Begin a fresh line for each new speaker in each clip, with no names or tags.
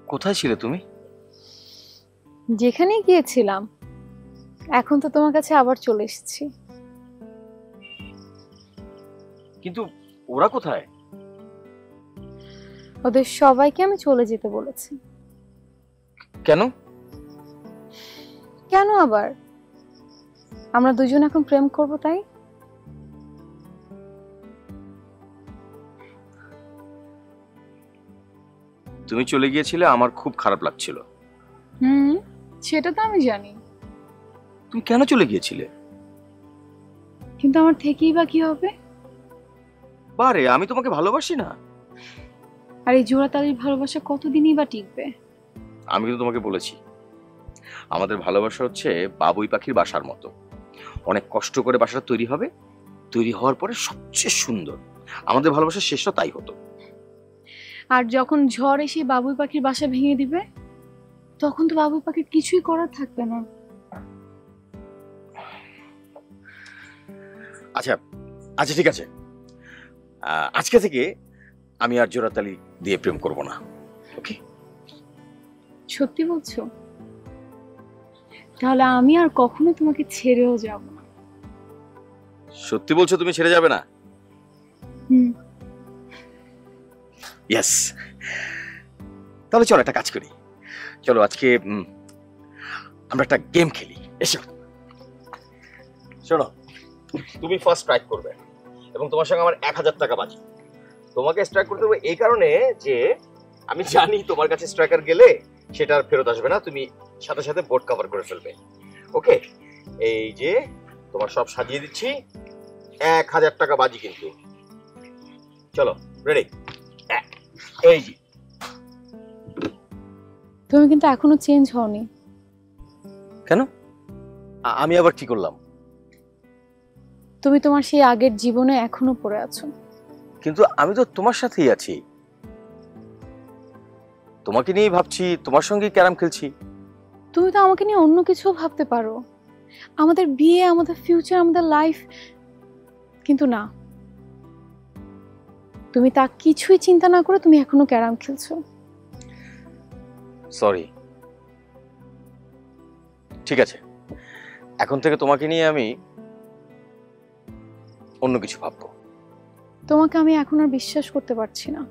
কোথায় ছিলে তুমি?
যেখানে গিয়েছিলাম, এখন তো তোমার কাছে আবার চলে এসেছি।
কিন্তু ওরা কোথায়?
ওদের সবাইকে আমি চলে যেতে বলেছি।
কেন?
কেন আবার? আমরা দুজন এখন প্রেম করব তাই।
তুমি চলে গিয়েছিলে, আমার খুব খারাপ লাগছিল।
সেটা তো আমি জানি,
তুমি কেন চলে গিয়েছিলে?
কিন্তু আমার থেকেই বা কি হবে?
বারে, আমি তোমাকে ভালোবাসি না।
আর এই জোড়াতালির ভালোবাসা কতদিনই বা টিকবে?
আমি কিন্তু তোমাকে বলেছি, আমাদের ভালোবাসা হচ্ছে বাবুই পাখির বাসার মতো। অনেক কষ্ট করে বাসাটা তৈরি হবে, তৈরি হওয়ার পরে সবচেয়ে সুন্দর। আমাদের ভালোবাসার শেষটা তাই হতো।
আর যখন ঝড় এসে বাবুই পাখির বাসা ভেঙে দিবে, তখন তো বাবুই পাখির কিছুই করার থাকবে না।
আচ্ছা আচ্ছা, ঠিক আছে, আজকে থেকে আমি আর জোড়াতালি দিয়ে প্রেম করব না। ওকে?
সত্যি বলছো? তাহলে আমি আর কখনো তোমাকে ছেড়েও যাব না।
সত্যি বলছো? তুমি ছেড়ে যাবে না? ইয়েস। তাহলে চলো একটা কাজ করি, চলো আজকে আমরা একটা গেম খেলি। এসো। শোনো, তুমি ফার্স্ট স্ট্রাইক করবে এবং তোমার সঙ্গে আমার 1000 টাকা বাজি। তোমাকে স্ট্রাইক করতে হবে এই কারণে যে আমি জানি তোমার কাছে স্ট্রাইকার গেলে সেটা আর ফেরত আসবে না, তুমি সাথে সাথে বোর্ড কভার করে ফেলবে। ওকে? এই যে তোমার সব সাজিয়ে দিচ্ছি, 1000 টাকা বাজি কিন্তু। চলো, রেডি? এই যে।
তুমি কিন্তু এখনো চেঞ্জ হওনি।
কেন? আমি আবার কি করলাম?
তুমি তোমার সেই আগের জীবনে এখনো পড়ে আছো।
কিন্তু আমি তো তোমার সাথেই আছি, তোমাকে নিয়েই ভাবছি, তোমার সঙ্গেই ক্যারাম খেলছি।
তুমি তো আমাকে নিয়ে অন্য কিছু ভাবতে পারো, আমাদের বিয়ে, আমাদের ফিউচার, আমাদের লাইফ। কিন্তু না, তুমি তা কিছুই চিন্তা না করে তুমি এখনো ক্যারাম খেলছো।
সরি। ঠিক আছে, এখন থেকে তোমাকে নিয়ে আমি অন্য কিছু ভাববো।
তোমাকে আমি এখন আর বিশ্বাস করতে পারছি না।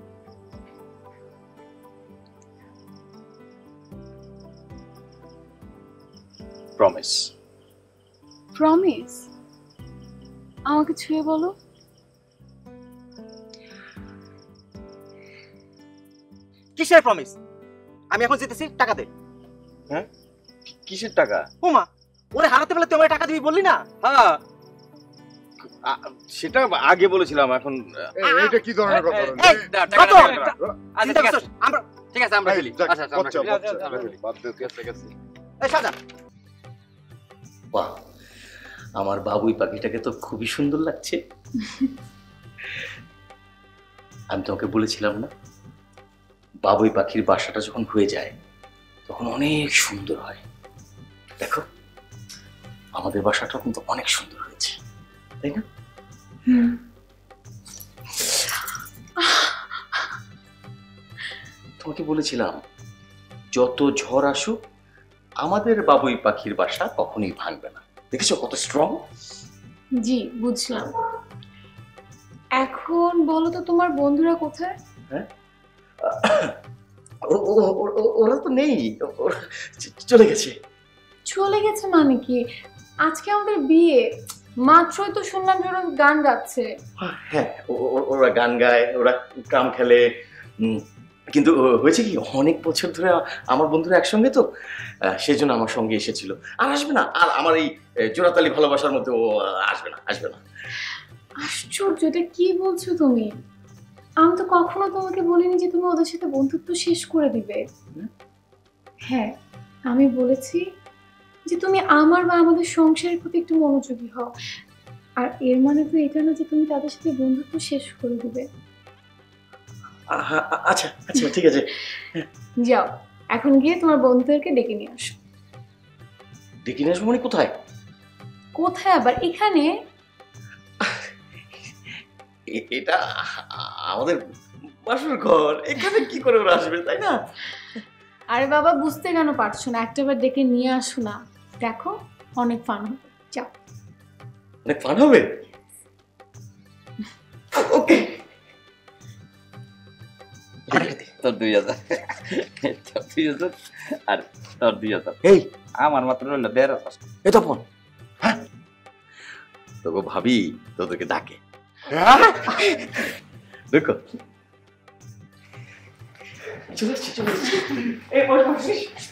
প্রমিস।
প্রমিস? আমাকে ছুঁয়ে বলো।
কিসের প্রমিস? আমি এখন যেতেছি, টাকা দে।
হ্যাঁ? কিসের টাকা?
ওমা, ওরে হারাতে পারলে তুই আমার টাকা দিবি বললি না?
হ্যাঁ, সেটা আগে বলেছিলাম, এখন
এটা কি ধরনের কথা?
আমরা ঠিক আছে, আমরা খেলি।
বাহ, আমার বাবুই পাখিটাকে তো খুবই সুন্দর লাগছে। আমি তোমাকে বলেছিলাম না, বাবুই পাখির বাসাটা যখন হয়ে যায় তখন অনেক সুন্দর হয়। দেখো, আমাদের বাসাটা কিন্তু অনেক সুন্দর হয়েছে, তাই না? তোমাকে বলেছিলাম, যত ঝড় আসুক আমাদের বাবুই পাখির বাসা কখনোই ভাঙবে না। দেখেছো কত স্ট্রং?
জি, বুঝলাম। এখন বলো তো, তোমার বন্ধুরা কোথায়?
হ্যাঁ, ওরা তো নেই, চলে গেছে।
চলে গেছে মানে কি? আজকে আমাদের বিয়ে, মাত্রই তো শুনলাম যে ওরা গান গাচ্ছে।
হ্যাঁ, ওরা গান গায়, ওরা কাম খেলে, কিন্তু হয়েছে কি, অনেক বছর ধরে আমার বন্ধুরা একসঙ্গে তো, সেই জন্য আমার সঙ্গে এসেছিল। আর আসবে না, আর আমার এই জোড়াতালি ভালোবাসার মধ্যে ও আসবে না, আসবে না।
আশ্চর্য, এটা কি বলছো তুমি? আমি তো কখনো তোমাকে বলিনি যে তুমি ওদের সাথে বন্ধুত্ব শেষ করে দিবে। হ্যাঁ, আমি বলেছি যে তুমি আমার বা আমাদের সংসারের প্রতি একটু মনোযোগী হও। আর এর মানে তো এটা না যে তুমি তাদের সাথে বন্ধুত্ব শেষ করে দিবে।
আচ্ছা আচ্ছা, ঠিক আছে।
যাও, এখন গিয়ে তোমার বন্ধুদেরকে ডেকে নিয়ে আসো।
ডেকে নিয়ে আসবো মানে? কোথায়?
কোথায় আবার? এখানে।
এটা আমাদের বাসর ঘর, এখানে কি করে ওরা আসবে, তাই না?
আরে বাবা বুঝতে কেন পারছো না, একটাবার ডেকে নিয়ে আসো না, দেখো অনেক ফান হবে। যাও।
অনেক ফান হবে। ওকে
তোর 2000 তোর 2000 আর তোর 2000। এই আমার মাত্র হলো 1500।
এটা ফোন। হ্যাঁ তোকে ভাবি তোদেরকে ডাকে। দেখো চলে আসছি চলে আসছি। এই বস।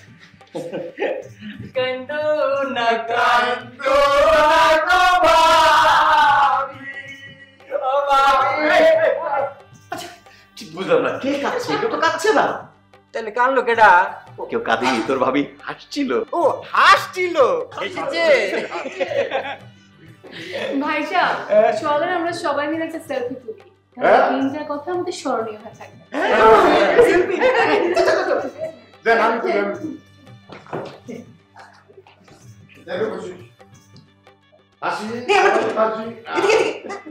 কান্দো না কান্দো না গো ভাবি, ও ভাবি।
ঠিক বুঝলাম না, কে কাঁদছে? কেউ তো কাঁদছে না।
তাহলে কানলো কেডা?
কেউ কাঁদেনি, তোর ভাবি হাসছিল।
ও হাসছিল এসেছে।
ভাইসা চলেন আমরা সবাই মিলে একটা সেলফি তুলি, দিনটার কথা আমাদের স্মরণীয় হয়ে থাকবে।
দেন আমি তুলি, আমি তুলি। দেখো খুশি। হাসি, হাসি।